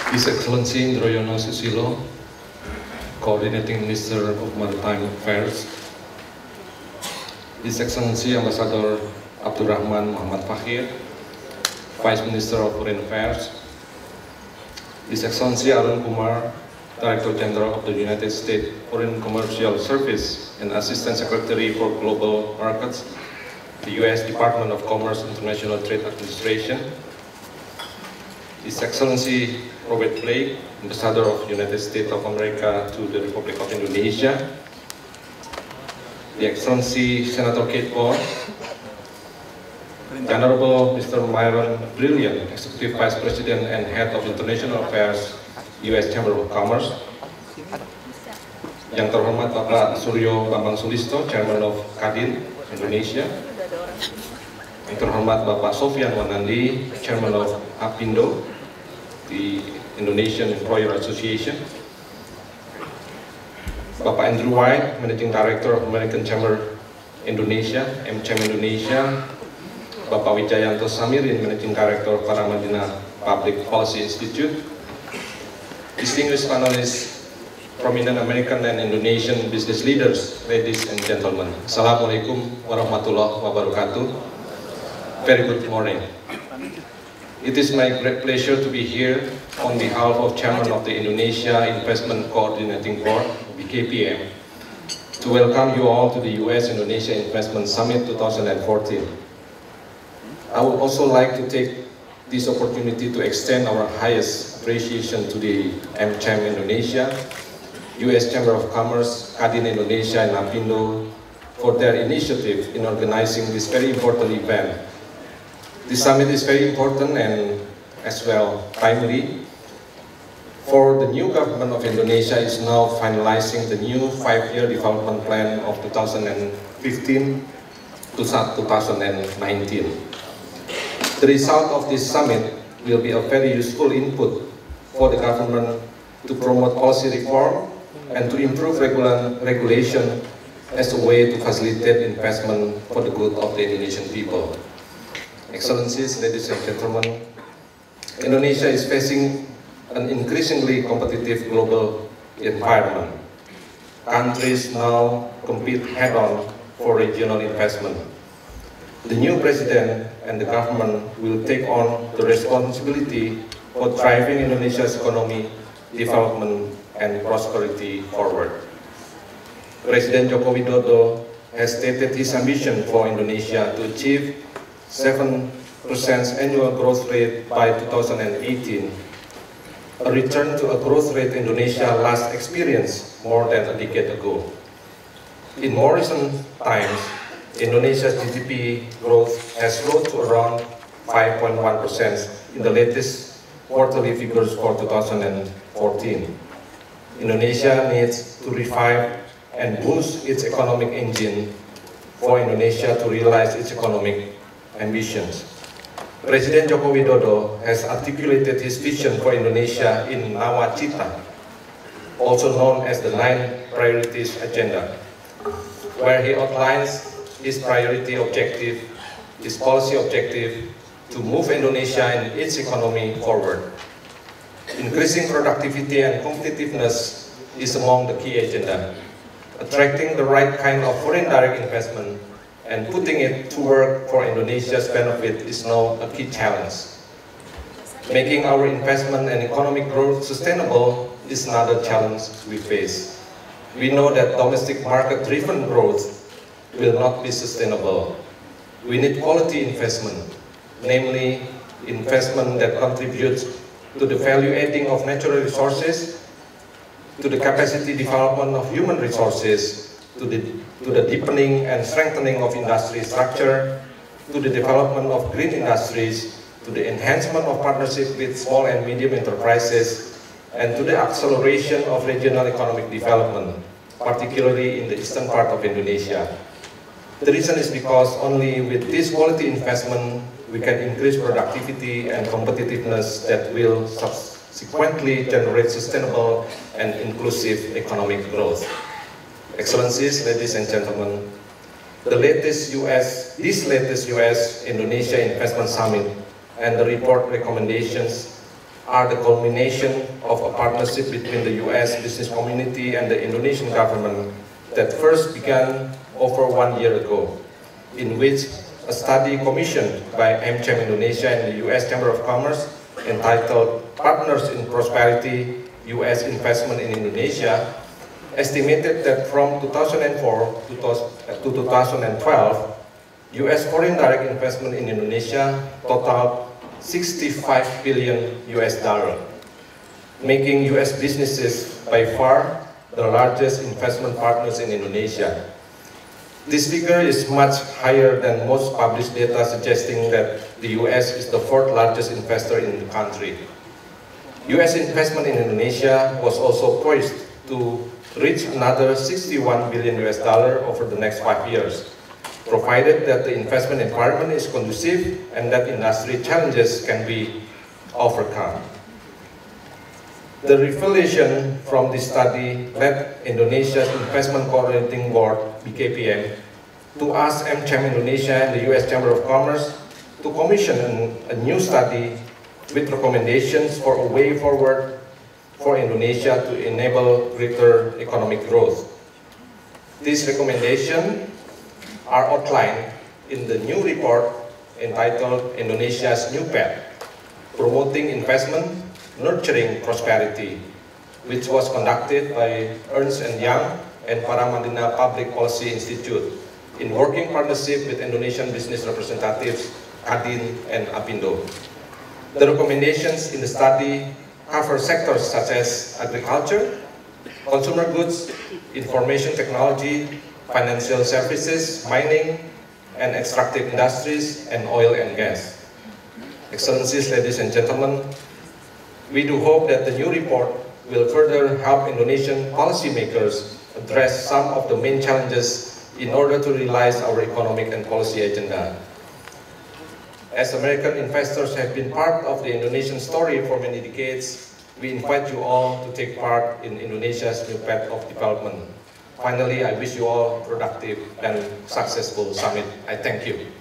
His Excellency Indroyono Susilo, Coordinating Minister of Maritime Affairs, His Excellency Ambassador Abdurrahman Muhammad Fakhir, Vice Minister of Foreign Affairs, His Excellency Arun Kumar, Director General of the United States Foreign Commercial Service and Assistant Secretary for Global Markets, the U.S. Department of Commerce International Trade Administration, His Excellency Robert Blake, Ambassador of the United States of America to the Republic of Indonesia, the Excellency Senator Kate Bond, the Honorable Mr. Myron Brilliant, Executive Vice President and Head of International Affairs, U.S. Chamber of Commerce, Yang Terhormat Bapak Suryo Bambang Sulisto, Chairman of Kadin, Indonesia, Yang Terhormat Bapak Sofyan Wanandi, Chairman of APindo, the Indonesian Employer Association, Bapak Andrew White, Managing Director of American Chamber Indonesia, MCHAM Indonesia, Bapak Wijayanto Samirin, Managing Director of Paramadina Public Policy Institute, distinguished panelists, prominent American and Indonesian business leaders, ladies and gentlemen. Assalamualaikum warahmatullahi wabarakatuh. Very good morning. It is my great pleasure to be here on behalf of Chairman of the Indonesia Investment Coordinating Board, BKPM, to welcome you all to the U.S.-Indonesia Investment Summit 2014. I would also like to take this opportunity to extend our highest appreciation to the MCHAM Indonesia, U.S. Chamber of Commerce, Kadin Indonesia, and APindo for their initiative in organizing this very important event. This summit is very important and as well timely, for the new government of Indonesia is now finalizing the new 5-year development plan of 2015 to 2019. The result of this summit will be a very useful input for the government to promote policy reform and to improve regulation as a way to facilitate investment for the good of the Indonesian people. Excellencies, ladies and gentlemen, Indonesia is facing an increasingly competitive global environment. Countries now compete head-on for regional investment. The new president and the government will take on the responsibility for driving Indonesia's economy, development, and prosperity forward. President Joko Widodo has stated his ambition for Indonesia to achieve 7% annual growth rate by 2018, a return to a growth rate Indonesia last experienced more than a decade ago. In more recent times, Indonesia's GDP growth has slowed to around 5.1% in the latest quarterly figures for 2014. Indonesia needs to revive and boost its economic engine for Indonesia to realize its economic ambitions. President Joko Widodo has articulated his vision for Indonesia in Nawacita, also known as the 9 Priorities Agenda, where he outlines his priority objective, his policy objective to move Indonesia and its economy forward. Increasing productivity and competitiveness is among the key agenda. Attracting the right kind of foreign direct investment and putting it to work for Indonesia's benefit is now a key challenge. Making our investment and economic growth sustainable is another challenge we face. We know that domestic market-driven growth will not be sustainable. We need quality investment, namely investment that contributes to the value adding of natural resources, to the capacity development of human resources, to the deepening and strengthening of industry structure, to the development of green industries, to the enhancement of partnership with small and medium enterprises, and to the acceleration of regional economic development, particularly in the eastern part of Indonesia. The reason is because only with this quality investment, we can increase productivity and competitiveness that will subsequently generate sustainable and inclusive economic growth. Excellencies, ladies and gentlemen, this latest U.S.-Indonesia Investment Summit and the report recommendations are the culmination of a partnership between the US business community and the Indonesian government that first began over 1 year ago, in which a study commissioned by AmCham Indonesia and the US Chamber of Commerce entitled Partners in Prosperity, US Investment in Indonesia, estimated that from 2004 to 2012, US foreign direct investment in Indonesia totaled $65 billion, making US businesses by far the largest investment partners in Indonesia. This figure is much higher than most published data, suggesting that the US is the fourth largest investor in the country. US investment in Indonesia was also poised to reach another $61 billion over the next 5 years, provided that the investment environment is conducive and that industry challenges can be overcome. The revelation from this study led Indonesia's Investment Coordinating Board, BKPM, to ask AmCham Indonesia and the US Chamber of Commerce to commission a new study with recommendations for a way forward for Indonesia to enable greater economic growth. These recommendations are outlined in the new report entitled Indonesia's New Path, Promoting Investment, Nurturing Prosperity, which was conducted by Ernst & Young and Paramadina Public Policy Institute in working partnership with Indonesian business representatives, Kadin and Apindo. The recommendations in the study cover sectors such as agriculture, consumer goods, information technology, financial services, mining, and extractive industries, and oil and gas. Excellencies, ladies and gentlemen, we do hope that the new report will further help Indonesian policymakers address some of the main challenges in order to realize our economic and policy agenda. As American investors have been part of the Indonesian story for many decades, we invite you all to take part in Indonesia's new path of development. Finally, I wish you all a productive and successful summit. I thank you.